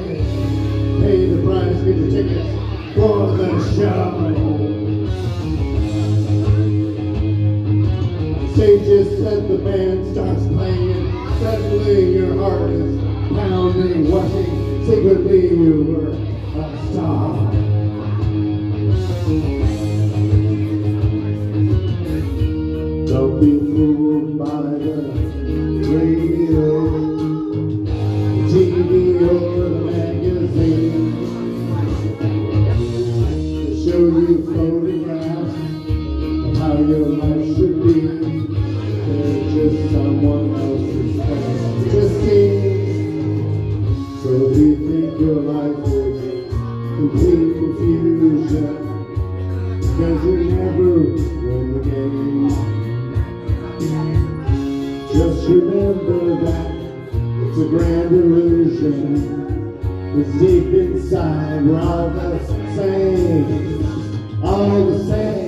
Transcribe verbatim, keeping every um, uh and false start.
Pay the price, get your tickets for the show. Stage is set, the band starts playing. Suddenly your heart is pounding, watching. Secretly you were a star. Don't be fooled by the radio, T V or the magazine. They show you photographs of how your life should be. They're just someone else's fantasy. So if you think your life is complete confusion, because you never win the game. Just remember that it's a grand illusion. It's deep inside, we're all the same, all the same.